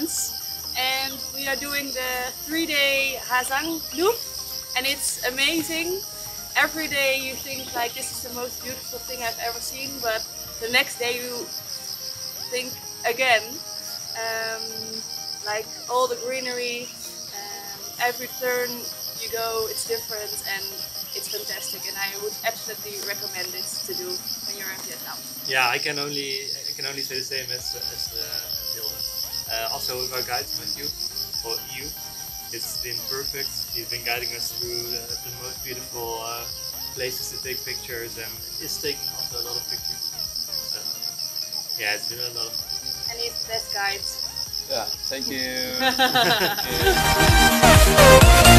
France, and we are doing the 3-day HAGIANG loop, and it's amazing. Every day you think like this is the most beautiful thing I've ever seen, but the next day you think again, like all the greenery, every turn you go it's different and it's fantastic, and I would absolutely recommend it to do when you're in Vietnam. Yeah, I can only say the same as Hilde. Also with our guide Matthew, or you, it's been perfect. He's been guiding us through the most beautiful places to take pictures, and is taking also a lot of pictures. So yeah, it's been a lot of fun. And he's the best guide. Yeah, thank you. Thank you.